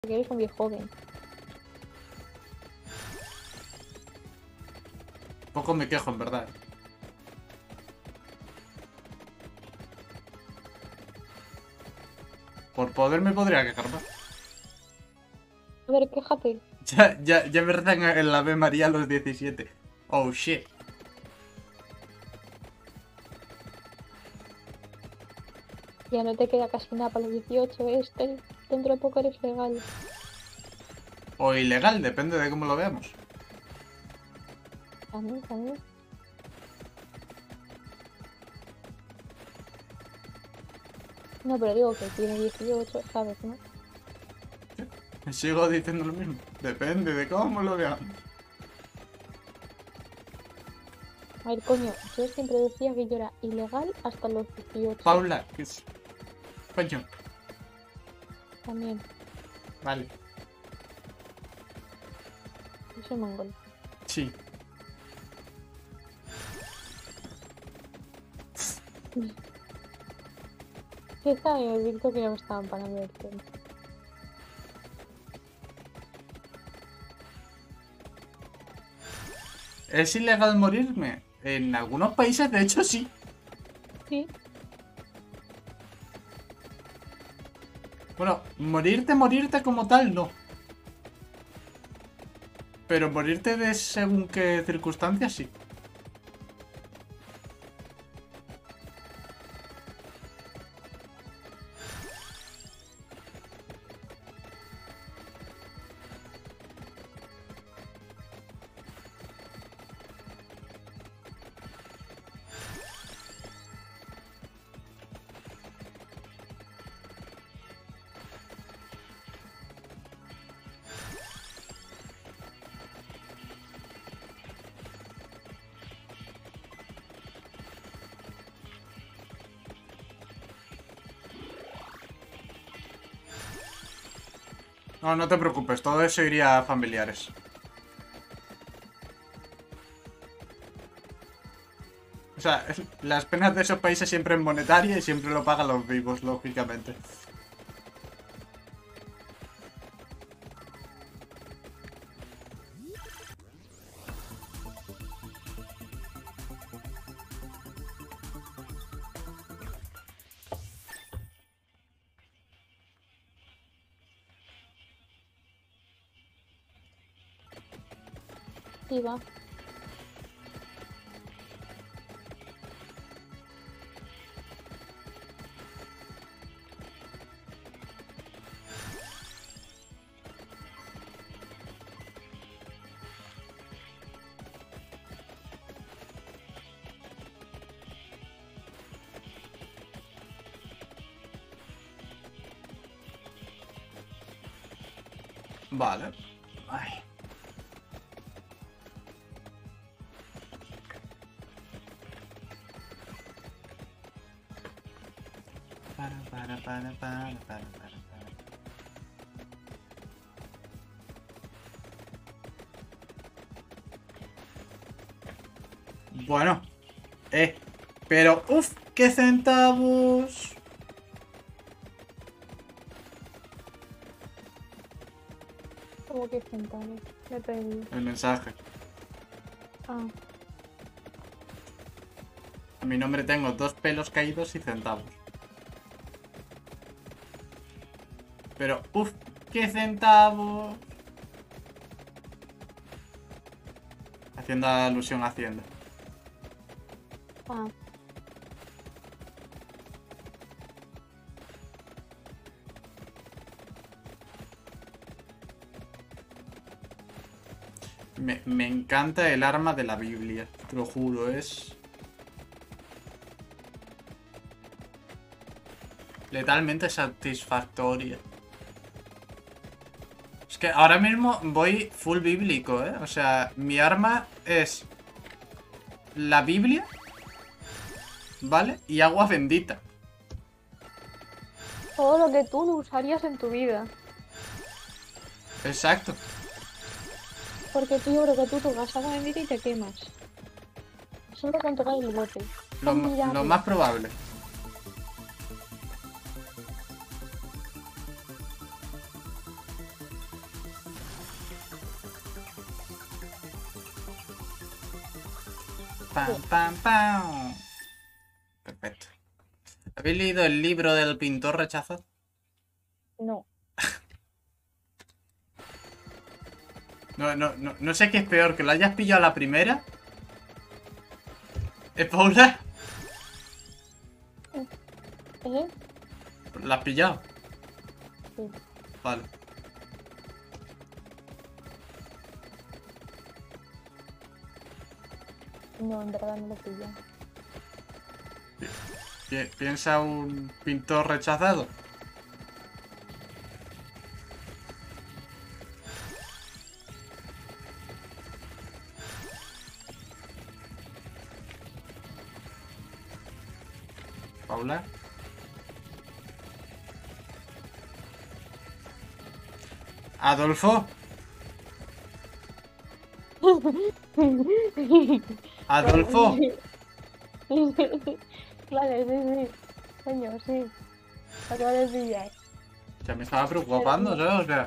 porque eres un viejo joven. Poco me quejo, en verdad. Por poder me podría quejar más. A ver, quéjate. Ya me rezan en la Ave María a los 17. Oh, shit. Ya no te queda casi nada para los 18, dentro de poco eres legal. O ilegal, depende de cómo lo veamos. También. No, pero digo que tiene 18, ¿sabes, no? Sigo diciendo lo mismo. Depende de cómo lo veamos. A ver, coño, yo siempre decía que yo era ilegal hasta los 18. Paula, ¿qué es? Coño. También, Vale. yo soy mongol. Sí. ¿Qué sabe? He visto que no me estaban parando el tiempo. ¿Es ilegal morirme? En algunos países, de hecho, sí. Sí, Bueno, morirte como tal, no. Pero morirte de según qué circunstancias, sí. No, no te preocupes, todo eso iría a familiares. O sea, las penas de esos países siempre en monetaria y siempre lo pagan los vivos, lógicamente. sí va. Vale. Ay. Para. Bueno. Pero, uff, qué centavos. ¿Cómo que centavos? Me he perdido. El mensaje. Ah, A mi nombre tengo 2 pelos caídos y centavos. Pero, uff, qué centavos. Haciendo alusión a Hacienda. ah. Me encanta el arma de la Biblia, te lo juro, es letalmente satisfactoria. Es que ahora mismo voy full bíblico, ¿eh? O sea, mi arma es la Biblia, ¿vale? Y agua bendita. Todo lo que tú no usarías en tu vida. Exacto. Porque tú, yo creo que tú tocas agua bendita y te quemas. Solo con tocar el bote. Lo más probable. pam, pam, pam. Perfecto. ¿Habéis leído el libro del pintor rechazado? No. No sé qué es peor, que lo hayas pillado a la primera. ¿Es Paula? ¿Eh? ¿La has pillado? Sí. Vale. No, en verdad no lo pillo. Piensa un pintor rechazado. Paula. Adolfo. Adolfo. Claro, sí. Coño, sí. Acabo de pillar. Ya me estaba preocupando, ¿sabes? O sea,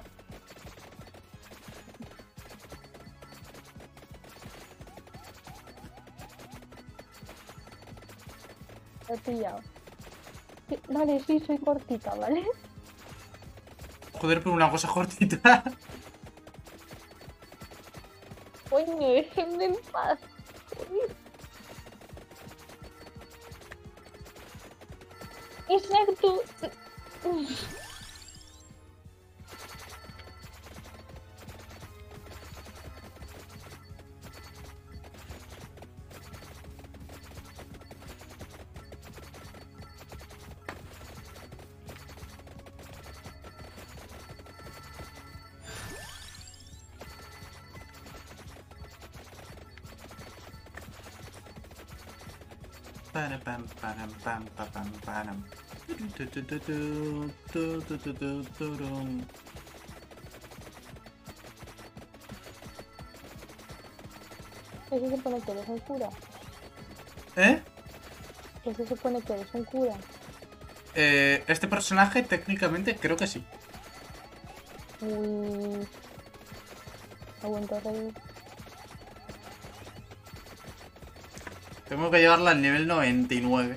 Lo he pillado. Sí, vale, sí, soy cortita, ¿vale? joder, por una cosa cortita. Coño, déjenme en paz. Exacto. Para, pam, param, pam, pa, pam, param. Turum. ¿Qué se supone que eres un cura? ¿Eh? ¿Qué se supone que eres un cura? Este personaje técnicamente creo que sí. Uy. Aguanta reír. Tengo que llevarla al nivel 99.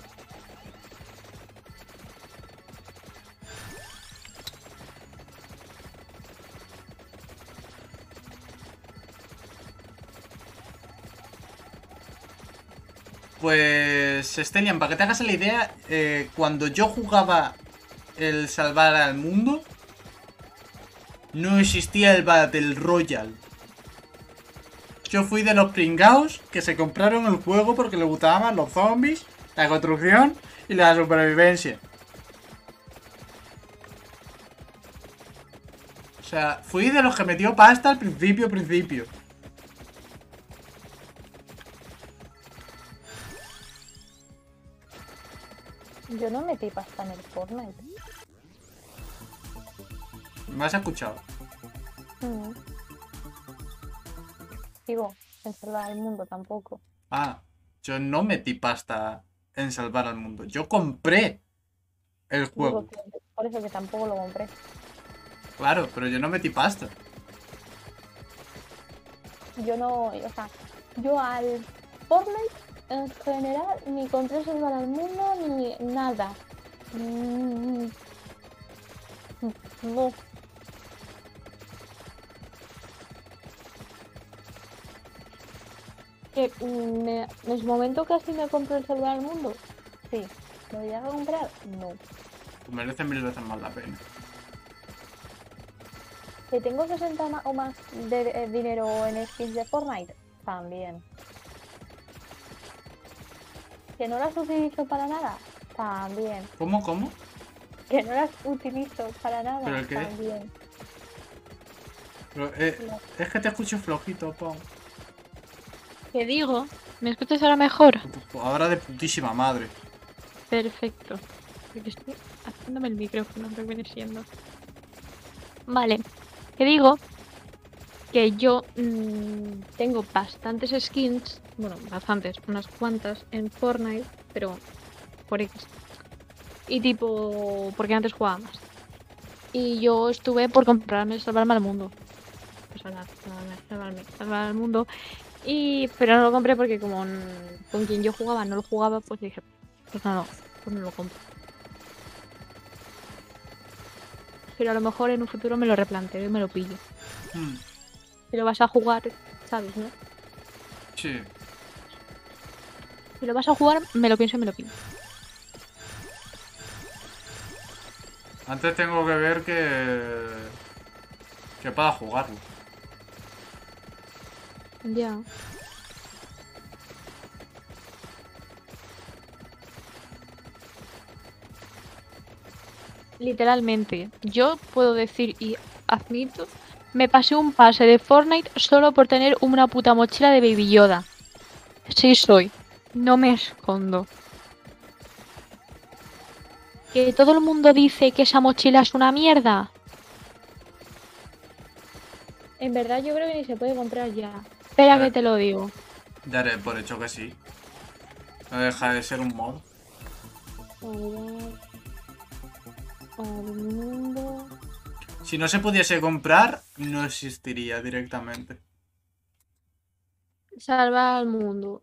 Pues, Stelian, para que te hagas la idea, cuando yo jugaba el Salvar al Mundo, no existía el Battle Royale. Yo fui de los pringaos que se compraron el juego porque les gustaban los zombies, la construcción y la supervivencia. O sea, fui de los que metió pasta al principio. Yo no metí pasta en el Fortnite. ¿Me has escuchado? Mm. Digo, en salvar al mundo tampoco. Ah, yo no metí pasta en Salvar al Mundo. Yo compré el juego. Digo que por eso que tampoco lo compré. Claro, pero yo no metí pasta. Yo no, o sea, yo al Fortnite en general ni compré salvar al mundo ni nada. Mm, No, que en su momento casi me compré el salvar al mundo. Sí, ¿lo voy a comprar? No. Pues merece 1000 veces más la pena. Que tengo 60 o más de dinero en skins de Fortnite, también. Que no las utilizo para nada, también. ¿Cómo? Que no las utilizo para nada, ¿Pero el qué? también. Pero, es que te escucho flojito, Pau. ¿Qué digo? ¿Me escuchas ahora mejor? Ahora de putísima madre. Perfecto. Porque estoy haciéndome el micrófono, creo que viene siendo. Vale. ¿Qué digo? Que yo tengo bastantes skins, bueno, bastantes, unas cuantas en Fortnite, pero por X. Y tipo, porque antes jugaba más. Y yo estuve por comprarme Salvarme al Mundo. Pues salvarme al mundo. Pero no lo compré porque como con quien yo jugaba no lo jugaba, pues dije, pues no lo compro. Pero a lo mejor en un futuro me lo replanteo y me lo pillo. Hmm, Si lo vas a jugar, ¿sabes, no? sí. Si lo vas a jugar, me lo pienso y me lo pillo. Antes tengo que ver que pueda jugarlo. Ya. Literalmente, yo puedo decir y admito, me pasé un pase de Fortnite solo por tener una puta mochila de Baby Yoda. Sí soy, no me escondo. Que todo el mundo dice que esa mochila es una mierda. En verdad yo creo que ni se puede comprar ya. Espera que Eh, te lo digo. Daré por hecho que sí. No deja de ser un mod. Salvar al mundo. Si no se pudiese comprar, no existiría directamente. Salvar al mundo.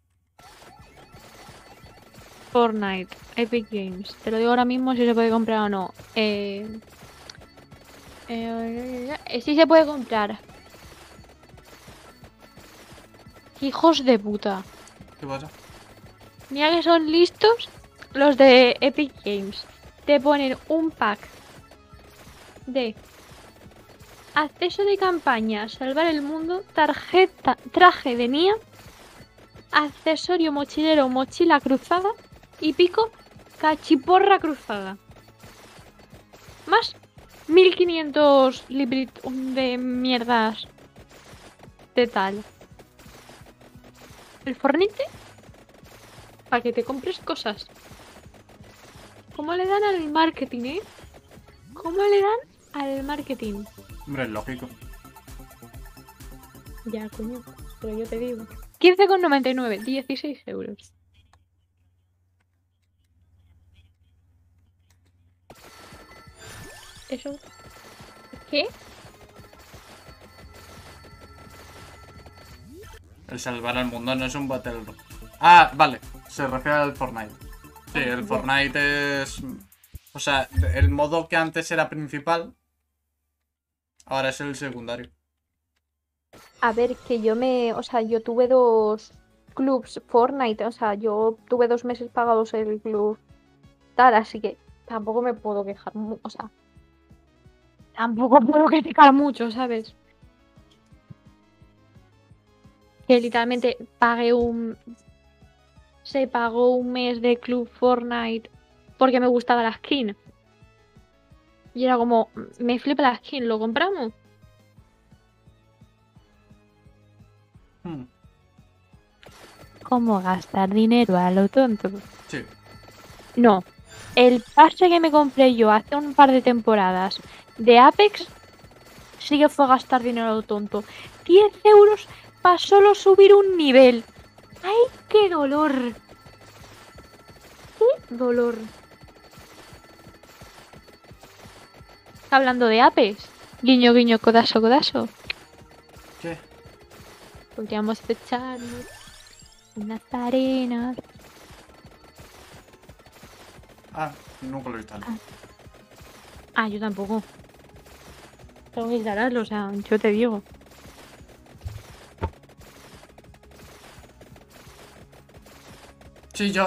Fortnite, Epic Games. Te lo digo ahora mismo si se puede comprar o no. Sí se puede comprar. Hijos de puta. ¿Qué pasa? Mira que son listos los de Epic Games. Te ponen un pack de acceso de campaña, salvar el mundo, tarjeta, traje de Nia, accesorio mochilero, mochila cruzada y pico, cachiporra cruzada. Más 1500 libritos de mierdas de tal. El Fornite para que te compres cosas. ¿Cómo le dan al marketing, eh? ¿Cómo le dan al marketing? Hombre, es lógico. Ya, coño, pero yo te digo. 15,99, 16 euros. Eso. ¿Qué? El salvar al mundo no es un Battle Royale. Ah, vale. Se refiere al Fortnite. Sí, el Ya. Fortnite es... O sea, el modo que antes era principal, ahora es el secundario. A ver, que o sea, yo tuve dos clubs Fortnite, o sea, yo tuve 2 meses pagados el club tal, así que tampoco me puedo quejar, o sea, tampoco puedo criticar mucho, ¿sabes? Que literalmente se pagó un mes de club Fortnite porque me gustaba la skin. Y era como, me flipa la skin, ¿lo compramos? Hmm, ¿Cómo gastar dinero a lo tonto? sí. No. El pase que me compré yo hace un par de temporadas de Apex sí que fue gastar dinero a lo tonto. 10 euros para solo subir un nivel. ¡Ay, qué dolor! ¡Qué dolor! Hablando de Apex. Guiño, guiño, codazo, codazo. ¿Qué? Podríamos echarnos unas arenas. Ah, nunca lo he instalado. Yo tampoco. Tengo que instalarlo, o sea, yo te digo. Sí,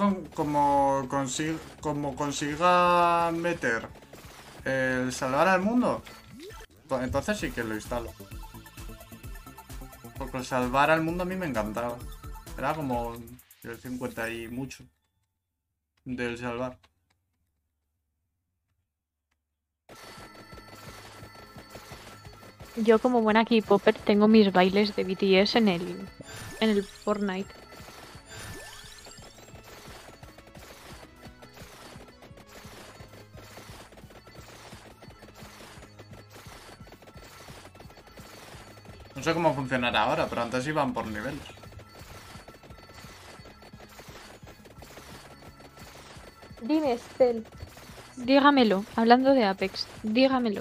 como consiga meter el salvar al mundo, pues entonces sí que lo instalo. Porque el salvar al mundo a mí me encantaba. Era como el 50 y mucho del salvar. Yo como buena K-popper tengo mis bailes de BTS en el Fortnite. No sé cómo funcionará ahora, pero antes iban por niveles. Dime, Estel. Dígamelo, hablando de Apex, dígamelo.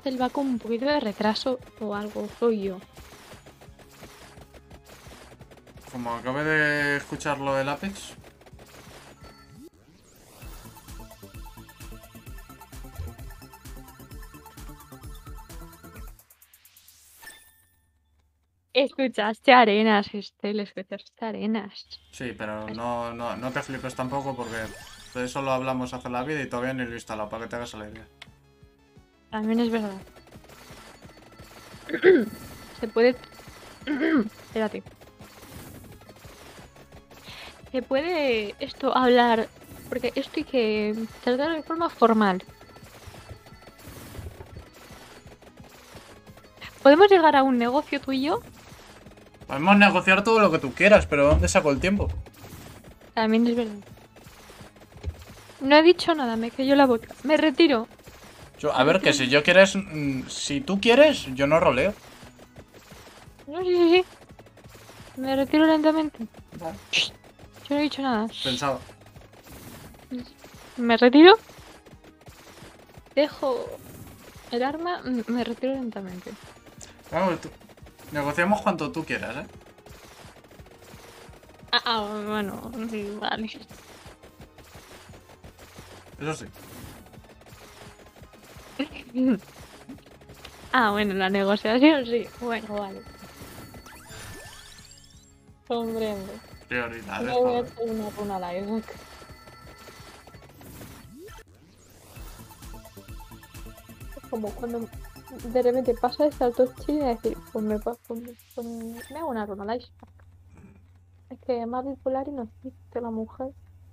Axel va con un poquito de retraso o algo, soy yo. Como acabé de escuchar lo del Apex. Escuchaste Arenas, Estel, escuchaste Arenas. Sí, pero no te flipes tampoco porque de eso lo hablamos hace la vida y todavía ni lo he instalado para que te hagas la idea. También es verdad. Se puede... Espérate. Se puede esto hablar... Porque esto hay que tratar de forma formal. ¿Podemos llegar a un negocio tú y yo? Podemos negociar todo lo que tú quieras, pero ¿dónde saco el tiempo? También es verdad. No he dicho nada, me cayó la boca. Me retiro. A ver, que si yo quieres... si tú quieres, yo no roleo. No, sí, sí, sí. Me retiro lentamente. Vale. Yo no he dicho nada. Pensaba. Me retiro. Dejo el arma. Me retiro lentamente. Vamos, negociamos cuanto tú quieras, ¿eh? Bueno, sí, vale. Eso sí. Bueno, la negociación sí. Bueno, vale. Comprendo. Prioridades, Me voy a joder. hacer una runa live. Es como cuando de repente pasa de salto chile y decir, pues me hago una runa live. Es que más bipolar y no existe la mujer.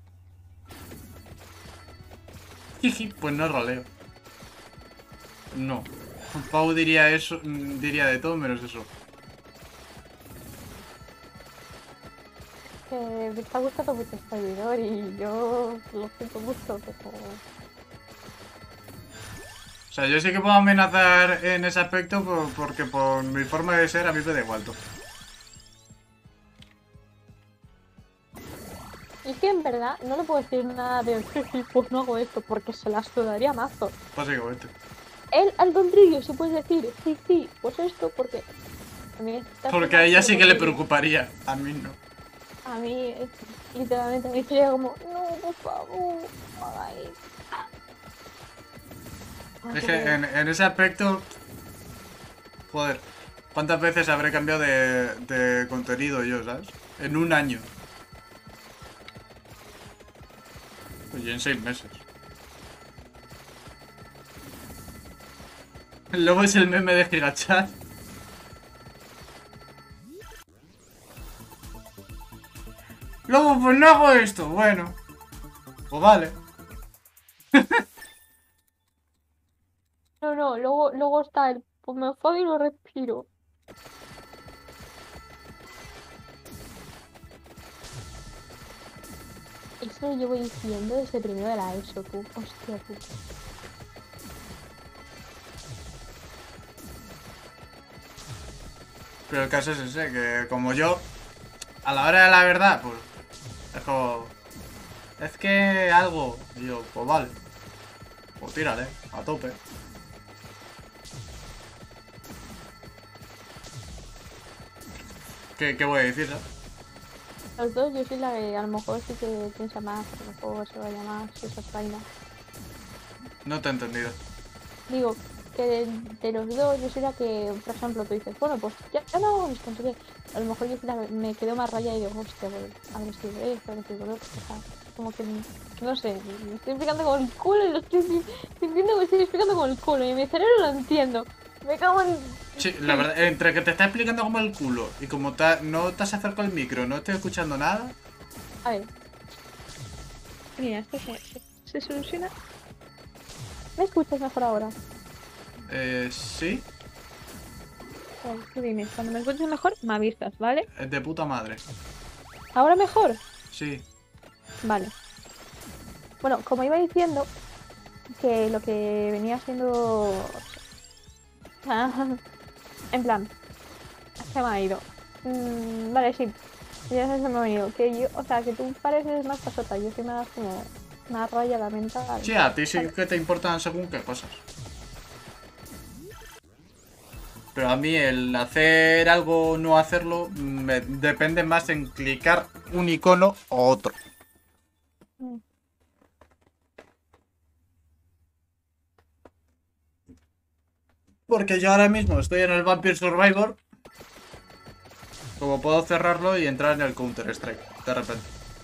Jiji, pues no roleo. No. Pau diría eso, diría de todo menos eso. Me está gustando mucho este servidor y yo lo siento mucho, pero... O sea, yo sí que puedo amenazar en ese aspecto porque por mi forma de ser a mí me da igual todo. Y es que en verdad no le puedo decir nada de pues no hago esto, porque se la sudaría mazo. Básicamente. Él, al contrario, se puede decir, sí, pues esto, porque... A mí Porque a ella sí que le preocuparía. A mí no. A mí, literalmente, a mí sería como, no, por favor, no hagáis. Es que en ese aspecto... Joder. ¿Cuántas veces habré cambiado de contenido yo, sabes? En un año. Oye, en 6 meses. Luego es el meme de Gigachat. Luego, pues no hago esto. Bueno. Pues vale. No, luego está el, pues me enfado y lo respiro. Eso lo llevo diciendo desde primero de la ESO, tú. Hostia, tú. Pero el caso es ese, que como yo, a la hora de la verdad, pues... Es como... Es que algo... Y yo, pues vale. Pues tírale, a tope. ¿Qué voy a decir, no? Los dos, yo soy la que a lo mejor sí que piensa más, a lo mejor se vaya más, esas vainas. No te he entendido. Digo, que de los dos, yo soy la que, por ejemplo, tú dices, bueno, pues ya no hago esto, entonces a lo mejor yo soy la que me quedo más raya y digo, hostia, pues a ver si esto, a ver si lo otro, o sea, como que, no sé, me estoy explicando con el culo y lo estoy sintiendo que me estoy explicando con el culo y mi cerebro lo entiendo. Me cago en... Sí, la verdad, entre que te está explicando como el culo y como no te has acercado al micro, no estoy escuchando nada. A ver. Mira, esto se soluciona. ¿Me escuchas mejor ahora? Sí, Vale, tú dime, cuando me escuches mejor, me avisas, ¿vale? es de puta madre. ¿Ahora mejor? Sí. Vale. Bueno, como iba diciendo, que lo que venía siendo... en plan, se me ha ido. Vale, sí, ya se me ha venido. Que yo, o sea, que tú pareces más pasota, yo soy más como... Más raya la mental. Sí, a ti sí que te importan según qué cosas. Pero a mí el hacer algo o no hacerlo me depende más en clicar un icono o otro. Mm. Porque yo ahora mismo estoy en el Vampire Survivor. Como puedo cerrarlo y entrar en el Counter Strike de repente.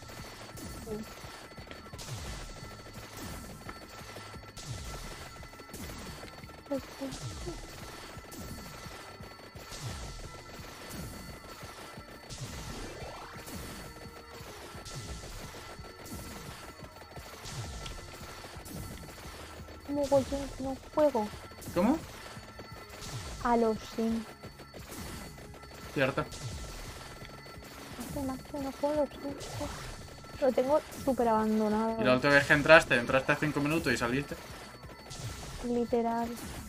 Mogollón que no juego ¿Cómo? a los Sims. Cierto. Hace más que no juego a los Sims. Lo tengo súper abandonado. Y la última vez que entraste 5 minutos y saliste. Literal.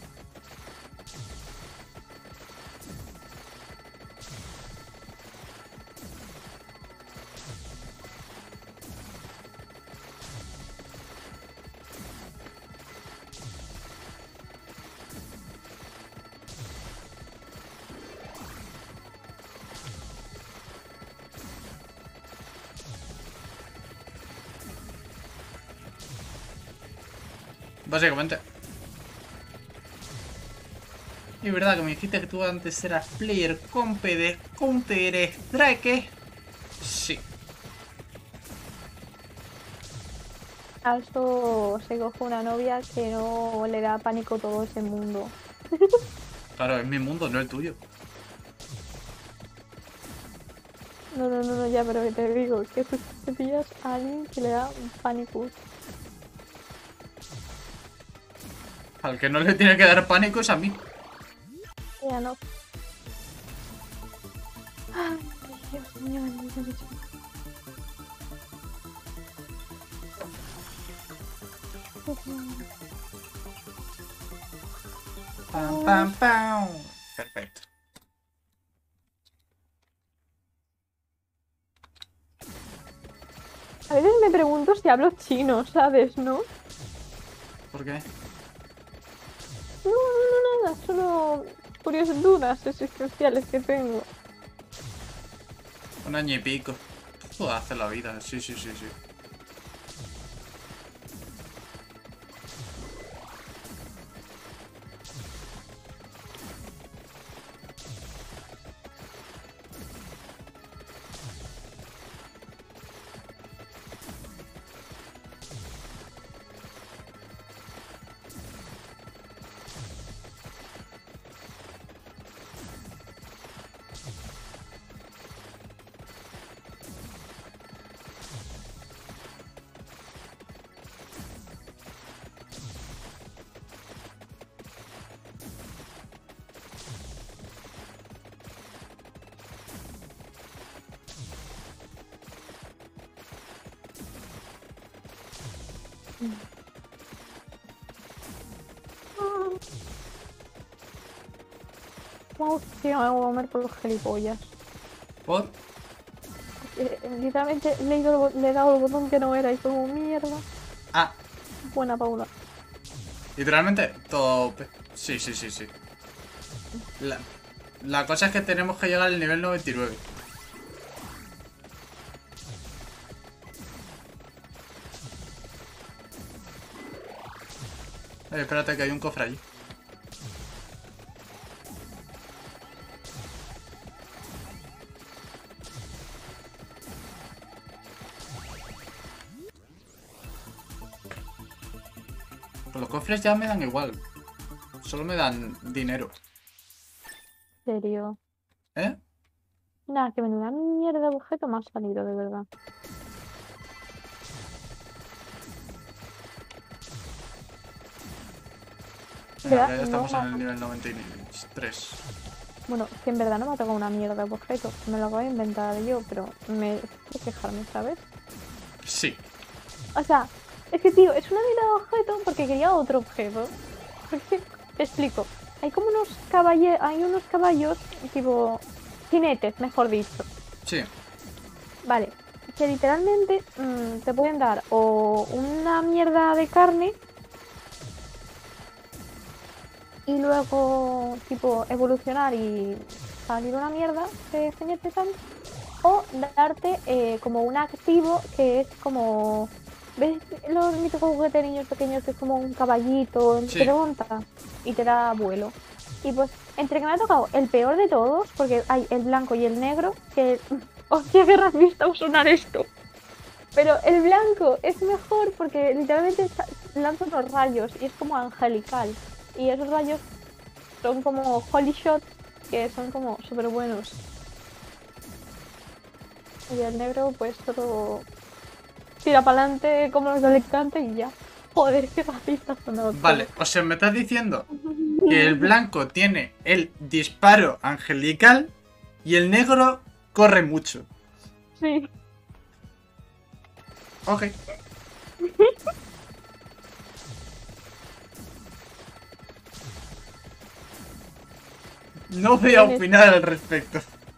Básicamente. Y es verdad que me dijiste que tú antes eras player compe de Counter Strike. Sí. A eso se coge una novia que no le da pánico todo ese mundo. Claro, es mi mundo, no el tuyo. No, ya, pero que te digo, que tú te pillas a alguien que le da pánico. Al que no le tiene que dar pánico es a mí. Ya no. Ay, Dios mío, bendito Dios mío. Pam, pam, pam. Perfecto. A veces me pregunto si hablo chino, ¿sabes? ¿No? ¿Por qué? No, nada, solo curiosas dudas existenciales que tengo. Un año y pico. Todo hace la vida, sí. Vamos, tío, me voy a comer por los gilipollas. ¿Por? Literalmente le he dado el botón que no era y como mierda. Ah, Buena Paula. literalmente todo... Sí. La cosa es que tenemos que llegar al nivel 99. Espérate que hay un cofre allí. Pues los cofres ya me dan igual. Solo me dan dinero. ¿En serio? ¿Eh? Nada, que menuda mierda de objeto me ha salido, de verdad. Venga, ¿Verdad? ya No, estamos en el nivel 93. bueno, que en verdad no me ha tocado una mierda de objeto. Me lo acabo de inventar yo, pero me... por quejarme, ¿sabes? Sí. O sea, es que, tío, es una mierda de objeto porque quería otro objeto. Porque, te explico. Hay como hay unos caballos, tipo... jinetes, mejor dicho. Sí. Vale. Que literalmente te pueden dar o una mierda de carne y luego, tipo, evolucionar y salir una mierda de ceñete tal. O darte como un activo que es como. ¿Ves los míticos juguetes de niños pequeños que es como un caballito que te Sí. monta y te da vuelo? Y pues, entre que me ha tocado el peor de todos, porque hay el blanco y el negro, que. Hostia, qué racista sonar esto. Pero el blanco es mejor porque literalmente lanza unos rayos y es como angelical. Y esos rayos son como holy shots que son como súper buenos. Y el negro, pues todo tira para adelante como los del Alicante y ya. Joder, qué racista ha sonado todo. Vale, o sea, me estás diciendo que el blanco tiene el disparo angelical y el negro corre mucho. Sí. Ok. No voy a Tienes. opinar al respecto.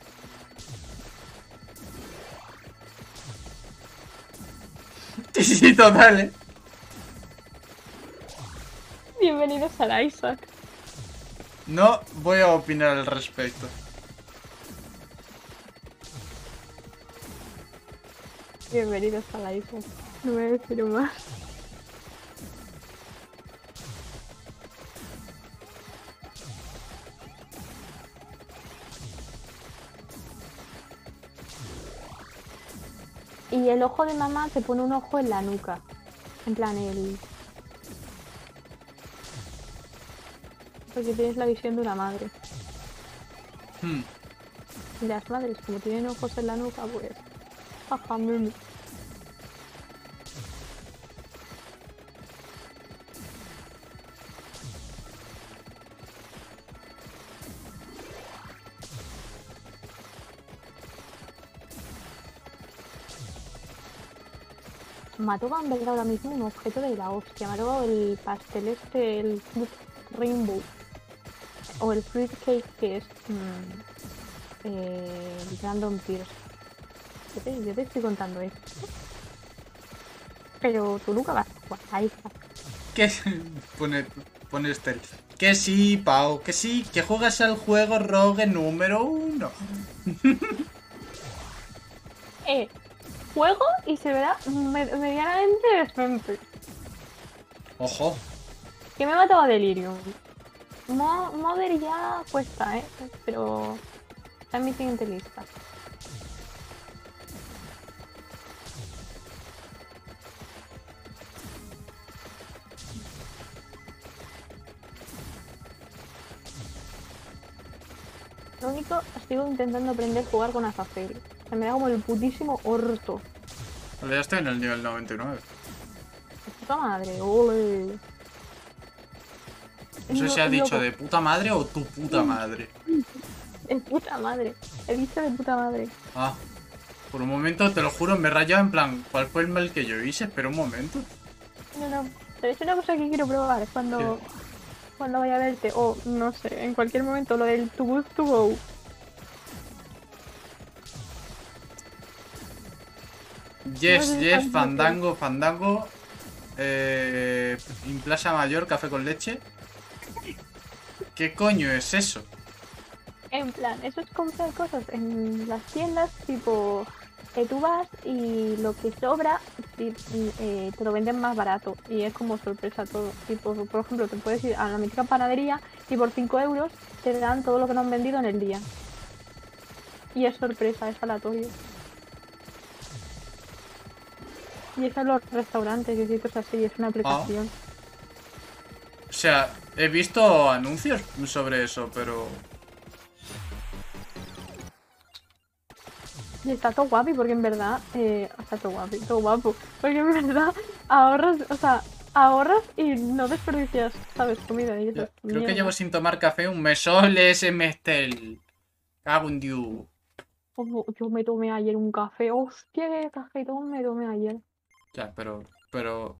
Sí, sí, total, ¿eh? Bienvenidos a la Isaac. No voy a opinar al respecto. Bienvenidos a la Isaac. No voy a decir más. Y el ojo de mamá te pone un ojo en la nuca. En plan, el. Porque tienes la visión de una madre. Hmm. Y las madres, como tienen ojos en la nuca, pues. Jaja, meme. Me ha tocado en verdad ahora mismo un objeto de la hostia. Me ha tocado el pastel este, el fruit rainbow. O el fruit cake que es el Random Pierce. Yo te estoy contando esto. Pero tú nunca vas a jugar a esa. ¿Qué? Pone, pone Estel. Que sí, Pau, que sí, que juegas al juego Rogue número 1. Eh, juego y se verá medianamente decente. Ojo. Que me he matado a Delirium. Mother ya cuesta, pero está en mi siguiente lista. Lo único, sigo intentando aprender a jugar con Azazel. Se me da como el putísimo orto. Vale, ya estoy en el nivel 99. De puta madre, ole. No sé si ha dicho de puta madre o tu puta madre. De puta madre. He dicho de puta madre. Ah, por un momento, te lo juro, me he rayado en plan, ¿cuál fue el mal que yo hice? Espera un momento. No, no. Pero es una cosa que quiero probar ¿Qué? cuando vaya a verte. O no sé, en cualquier momento, lo del Too Good To Go. No Yes, sé si yes, sabes lo que es. fandango, fandango. En Plaza Mayor, café con leche. ¿Qué coño es eso? En plan, eso es comprar cosas en las tiendas, tipo, tú vas y lo que sobra te lo venden más barato y es como sorpresa todo. Tipo, por ejemplo, te puedes ir a la mítica panadería y por 5 euros te dan todo lo que no han vendido en el día. Y es sorpresa, es aleatorio. Y eso en los restaurantes y sitios así, es una Ah, aplicación. o sea, he visto anuncios sobre eso, pero... Y está todo guapi porque en verdad, está todo guapi, todo guapo. Porque en verdad ahorras, o sea, ahorras y no desperdicias, ¿sabes? Comida y Ya, esas creo que llevo mierdas. sin tomar café un mes. Ole ese mestel. Cago en Dios. Ojo, yo me tomé ayer un café, hostia, qué cafetón me tomé ayer. Ya, pero